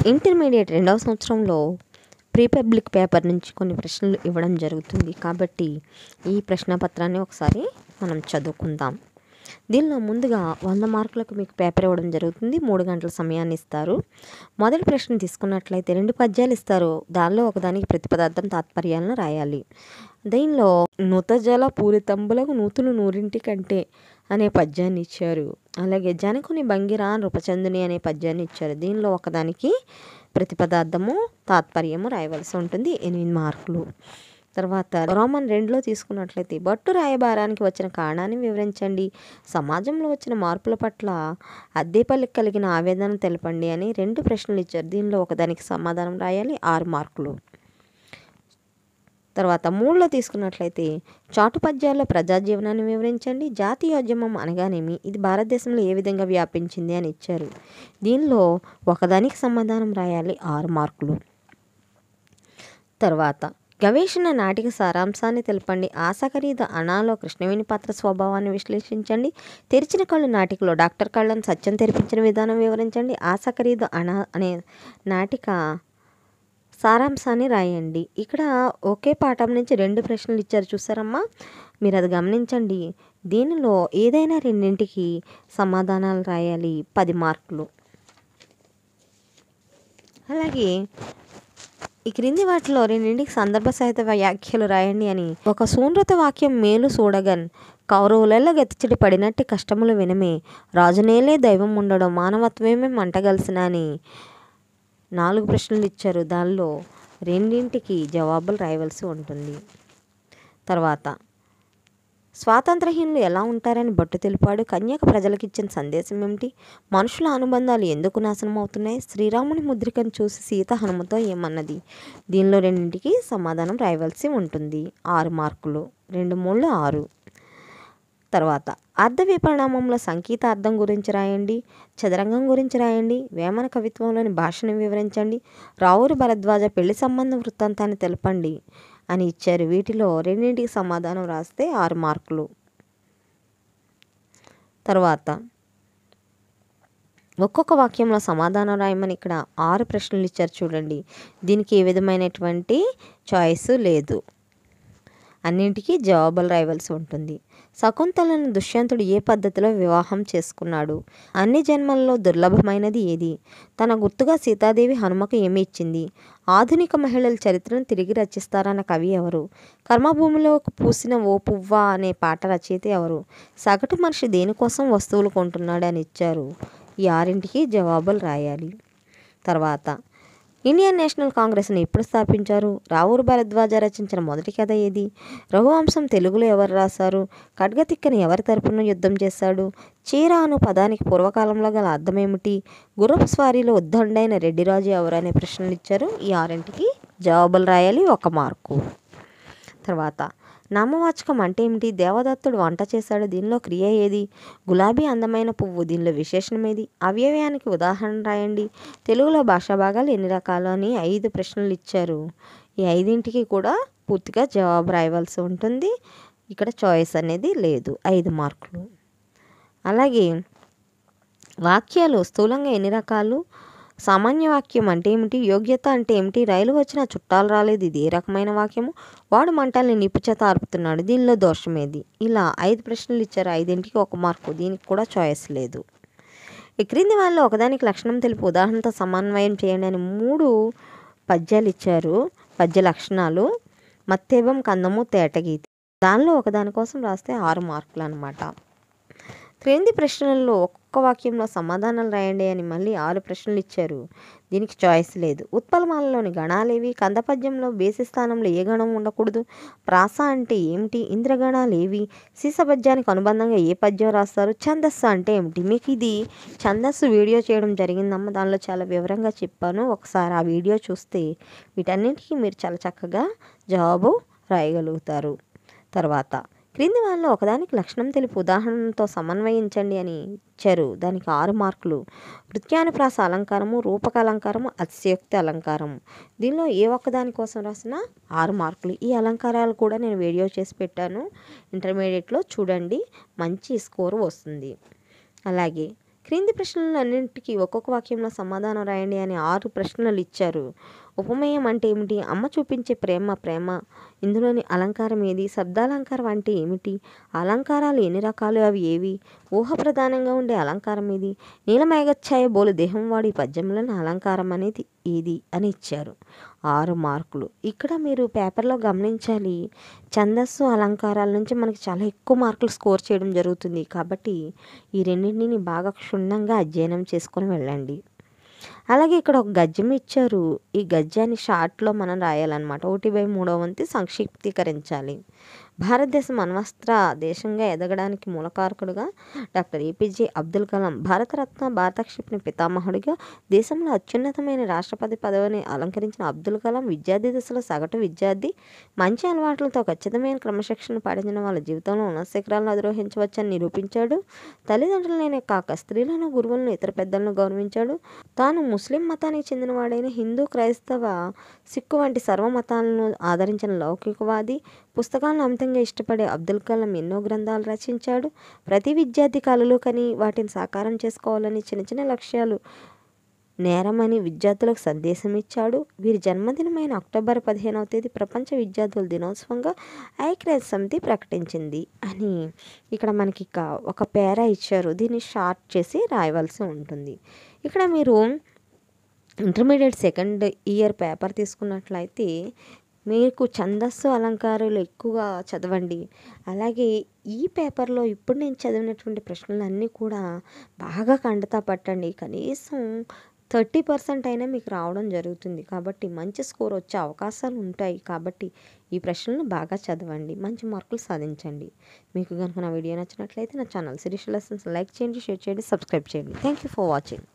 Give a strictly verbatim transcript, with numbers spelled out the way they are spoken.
Intermediate రెండవ సంవత్సరంలో pre public paper నుంచి కొన్ని ప్రశ్నలు ఇవ్వడం జరుగుతుంది. కాబట్టి ఈ ప్రశ్నపత్రాన్ని ఒకసారి మనం చదువుకుందాం. దీనిలో ముందుగా వంద మార్కులకు మీకు పేపర్ ఇవ్వడం జరుగుతుంది. మూడు గంటల సమయాన్ని ఇస్తారు. మొదటి ప్రశ్న తీసుకున్నట్లయితే రెండు పద్యాలు ఇస్తారు. దానిలో ఒకదానికి ప్రతిపదార్థం తాత్పర్యాలను రాయాలి. దీనిలో నూతజల పూరితంబులకు నూతులు నూరింటి కంటే అనే పద్యాన్ని ఇచ్చారు. అలాగే జనకుని భంగిరా నృపచందుని అనే పద్యాన్ని ఇచ్చారు. దీనిలో ఒకదానికి ప్రతిపదార్థము తాత్పర్యము రాయవలసి ఉంటుంది. ఎనిమిది మార్కులు. తర్వాత రోమన్ రెండులో తీసుకున్నట్లయితే బట్టు రాయబారానికి వచ్చిన కారణాన్ని వివరించండి, సమాజంలో వచ్చిన మార్పుల పట్ల అద్దెపల్లికి కలిగిన ఆవేదన తెలపండి అని రెండు ప్రశ్నలు ఇచ్చారు. దీనిలో ఒకదానికి సమాధానం రాయాలి. ఆరు మార్కులు. తర్వాత మూడులో తీసుకున్నట్లయితే చాటు పద్యాల్లో ప్రజాజీవనాన్ని వివరించండి, జాతీయోద్యమం అనగానేమి, ఇది భారతదేశంలో ఏ విధంగా వ్యాపించింది అని ఇచ్చారు. దీనిలో ఒకదానికి సమాధానం రాయాలి. ఆరు మార్కులు. తర్వాత గవేషణ నాటిక సారాంశాన్ని తెలపండి, ఆశ ఖరీదు అనాలో కృష్ణవేణి పాత్ర స్వభావాన్ని విశ్లేషించండి, తెరిచిన కళ్ళు నాటికలో డాక్టర్ కళ్ళను సత్యం తెరిపించిన విధానం వివరించండి, ఆశ ఖరీదు అనా అనే నాటిక సారాంశాన్ని రాయండి. ఇక్కడ ఒకే పాఠం నుంచి రెండు ప్రశ్నలు ఇచ్చారు చూసారమ్మా, మీరు అది గమనించండి. దీనిలో ఏదైనా రెండింటికి సమాధానాలు రాయాలి. పది మార్కులు. అలాగే ఈ క్రింది వాటిలో రెండింటికి సందర్భ సహిత వ్యాఖ్యలు రాయండి అని ఒక సూనృత వాక్యం మేలు చూడగన్ కౌరవులలో గతిచిడి పడినట్టి కష్టములు వినమే, రాజునేలే దైవం ఉండడం మానవత్వమే మంటగలిసిన అని నాలుగు ప్రశ్నలు ఇచ్చారు. దానిలో రెండింటికి జవాబులు రాయవలసి ఉంటుంది. తర్వాత స్వాతంత్రహీనులు ఎలా ఉంటారని భట్టు తెలిపాడు, కన్యక ప్రజలకు ఇచ్చిన సందేశం ఏమిటి, మనుషుల అనుబంధాలు ఎందుకు నాశనం అవుతున్నాయి, శ్రీరాముని ముద్రికను చూసి సీత హనుమతో ఏమన్నది. దీనిలో రెండింటికి సమాధానం రాయవలసి ఉంటుంది. ఆరు మార్కులు. రెండు మూడు ఆరు. తర్వాత అర్ధ విపరిణామంలో సంగీతార్థం గురించి రాయండి, చదరంగం గురించి రాయండి, వేమన కవిత్వంలోని భాషను వివరించండి, రావురు భరద్వాజ పెళ్లి సంబంధం వృత్తాంతాన్ని తెలపండి అని ఇచ్చారు. వీటిలో రెండింటికి సమాధానం రాస్తే ఆరు మార్కులు. తర్వాత ఒక్కొక్క వాక్యంలో సమాధానం రాయమని ఇక్కడ ఆరు ప్రశ్నలు ఇచ్చారు చూడండి. దీనికి ఏ విధమైనటువంటి చాయిస్ లేదు, అన్నింటికీ జవాబులు రాయవలసి ఉంటుంది. శకుంతలను దుష్యంతుడు ఏ పద్ధతిలో వివాహం చేసుకున్నాడు, అన్ని జన్మల్లో దుర్లభమైనది ఏది, తన గుర్తుగా సీతాదేవి హనుమకు ఏమి ఇచ్చింది, ఆధునిక మహిళల చరిత్రను తిరిగి రచిస్తారన్న కవి ఎవరు, కర్మభూమిలో పూసిన ఓ పువ్వా అనే పాట రచయిత ఎవరు, సగటు మనిషి దేనికోసం వస్తువులు కొంటున్నాడు అని ఇచ్చారు. ఈ ఆరింటికి జవాబులు రాయాలి. తర్వాత ఇండియన్ నేషనల్ కాంగ్రెస్ని ఎప్పుడు స్థాపించారు, రావురు భరద్వాజ రచించిన మొదటి కథ ఏది, రఘువంశం తెలుగులో ఎవరు రాశారు, ఖడ్గతిక్కని ఎవరి తరపున యుద్ధం చేశాడు, చీర అను పదానికి పూర్వకాలంలో గల అర్థం ఏమిటి, గుర్రపు స్వారీలో ఉద్దండైన రెడ్డిరాజు ఎవరు అనే ప్రశ్నలు ఇచ్చారు. ఈ ఆరింటికి జవాబులు రాయాలి. ఒక మార్కు. తర్వాత నామవాచకం అంటే ఏమిటి, దేవదత్తుడు వంట చేశాడు, దీనిలో క్రియ ఏది, గులాబీ అందమైన పువ్వు, దీనిలో విశేషణం ఏది, అవ్యయానికి ఉదాహరణ రాయండి, తెలుగులో భాషా భాగాలు ఎన్ని రకాలు అని ఐదు ప్రశ్నలు ఇచ్చారు. ఈ ఐదింటికి కూడా పూర్తిగా జవాబు రాయవలసి ఉంటుంది. ఇక్కడ చాయిస్ అనేది లేదు. ఐదు మార్కులు. అలాగే వాక్యాలు స్థూలంగా ఎన్ని రకాలు, సామాన్య వాక్యం అంటే ఏమిటి, యోగ్యత అంటే ఏమిటి, రైలు వచ్చిన చుట్టాలు రాలేదు, ఇది ఏ రకమైన వాక్యము, వాడు మంటల్ని నిప్పు చేత ఆర్పుతున్నాడు, దీనిలో దోషం ఏది. ఇలా ఐదు ప్రశ్నలు ఇచ్చారు. ఐదింటికి ఒక మార్కు. దీనికి కూడా చాయిస్ లేదు. ఈ క్రింది వాళ్ళలో ఒకదానికి లక్షణం తెలుపు, ఉదాహరణతో సమన్వయం చేయండి అని మూడు పద్యాలు ఇచ్చారు. పద్య లక్షణాలు మత్తేబం కందము తేటగీతి. దానిలో ఒకదాని కోసం రాస్తే ఆరు మార్కులు అన్నమాట. క్రింది ప్రశ్నలలో ఒక్కొక్క వాక్యంలో సమాధానాలు రాయండి అని మళ్ళీ ఆరు ప్రశ్నలు ఇచ్చారు. దీనికి చాయిస్ లేదు. ఉత్పలమాలలోని గణాలేవి, కందపద్యంలో బేసి స్థానంలో ఏ గణం ఉండకూడదు, ప్రాస అంటే ఏమిటి, ఇంద్రగణాలు ఏవి, సీసపద్యానికి అనుబంధంగా ఏ పద్యం రాస్తారు, ఛందస్సు అంటే ఏమిటి. మీకు ఇది ఛందస్సు వీడియో చేయడం జరిగిందమ్మ, దానిలో చాలా వివరంగా చెప్పాను. ఒకసారి ఆ వీడియో చూస్తే వీటన్నింటికి మీరు చాలా చక్కగా జవాబు రాయగలుగుతారు. తర్వాత క్రింది వాళ్ళలో ఒకదానికి లక్షణం తెలిపి ఉదాహరణతో సమన్వయించండి అని ఇచ్చారు. దానికి ఆరు మార్కులు. నృత్యానుప్రాస అలంకారము, రూపక అలంకారము, అతిశయోక్తి అలంకారము. దీనిలో ఏ ఒక్కదాని కోసం రాసినా ఆరు మార్కులు. ఈ అలంకారాలు కూడా నేను వీడియో చేసి పెట్టాను, ఇంటర్మీడియట్లో చూడండి, మంచి స్కోర్ వస్తుంది. అలాగే క్రింది ప్రశ్నలన్నింటికి ఒక్కొక్క వాక్యంలో సమాధానం రాయండి అని ఆరు ప్రశ్నలు ఇచ్చారు. ఉపమేయం అంటే ఏమిటి? అమ్మ చూపించే ప్రేమ ప్రేమ ఇందులోని అలంకారం ఏది? శబ్దాలంకారం అంటే ఏమిటి? అలంకారాలు ఎన్ని రకాలు? అవి ఏవి? ఊహ ప్రధానంగా ఉండే అలంకారం ఏది? నీలమేఘఛాయ బోలు దేహం వాడి పద్యంలోని అలంకారం అనేది ఏది అని ఇచ్చారు. ఆరు మార్కులు. ఇక్కడ మీరు పేపర్లో గమనించాలి, ఛందస్సు అలంకారాల నుంచి మనకి చాలా ఎక్కువ మార్కులు స్కోర్ చేయడం జరుగుతుంది. కాబట్టి ఈ రెండింటిని బాగా క్షుణ్ణంగా అధ్యయనం చేసుకొని వెళ్ళండి. అలాగే ఇక్కడ ఒక గద్యం ఇచ్చారు. ఈ గద్యాన్ని షార్ట్లో మనం రాయాలన్నమాట. ఒకటి బై మూడవ వంతు సంక్షిప్తీకరించాలి. భారతదేశం అణ్వస్త్ర దేశంగా ఎదగడానికి మూలకారకుడుగా డాక్టర్ ఏపీజే అబ్దుల్ కలాం, భారతరత్న భారత క్షిపణి పితామహుడిగా దేశంలో అత్యున్నతమైన రాష్ట్రపతి పదవిని అలంకరించిన అబ్దుల్ కలాం విద్యార్థి దశలో సగటు విద్యార్థి మంచి అలవాట్లతో ఖచ్చితమైన క్రమశిక్షణ పాటించిన వాళ్ళ జీవితంలో ఉన్నత శిఖరాలను అధిరోహించవచ్చని నిరూపించాడు. తల్లిదండ్రులనే కాక స్త్రీలను, గురువులను, ఇతర పెద్దలను గౌరవించాడు. తాను ముస్లిం మతానికి చెందినవాడైన హిందూ, క్రైస్తవ, సిక్కు వంటి సర్వ మతాలను ఆదరించిన లౌకికవాది. పుస్తకాలను అమితంగా ఇష్టపడే అబ్దుల్ కలాం ఎన్నో గ్రంథాలు రచించాడు. ప్రతి విద్యార్థి కలలు కని వాటిని సాకారం చేసుకోవాలని, చిన్న చిన్న లక్ష్యాలు నేరమని విద్యార్థులకు సందేశం ఇచ్చాడు. వీరి జన్మదినమైన అక్టోబర్ పదిహేనవ తేదీ ప్రపంచ విద్యార్థుల దినోత్సవంగా ఐక్యరాజ్య సమితి ప్రకటించింది అని ఇక్కడ మనకి ఒక పేరా ఇచ్చారు. దీన్ని షార్ట్ చేసి రాయవలసి ఉంటుంది. ఇక్కడ మీరు ఇంటర్మీడియట్ సెకండ్ ఇయర్ పేపర్ తీసుకున్నట్లయితే మీకు ఛందస్సు అలంకారాలు ఎక్కువగా చదవండి. అలాగే ఈ పేపర్లో ఇప్పుడు నేను చదివినటువంటి ప్రశ్నలన్నీ కూడా బాగా కండతా పట్టండి. కనీసం థర్టీ పర్సెంట్ అయినా మీకు రావడం జరుగుతుంది. కాబట్టి మంచి స్కోర్ వచ్చే అవకాశాలు ఉంటాయి. కాబట్టి ఈ ప్రశ్నలను బాగా చదవండి, మంచి మార్కులు సాధించండి. మీకు కనుక నా వీడియో నచ్చినట్లయితే నా ఛానల్ శిరీష లెసన్స్ లైక్ చేయండి, షేర్ చేయండి, సబ్స్క్రైబ్ చేయండి. Thank you for watching.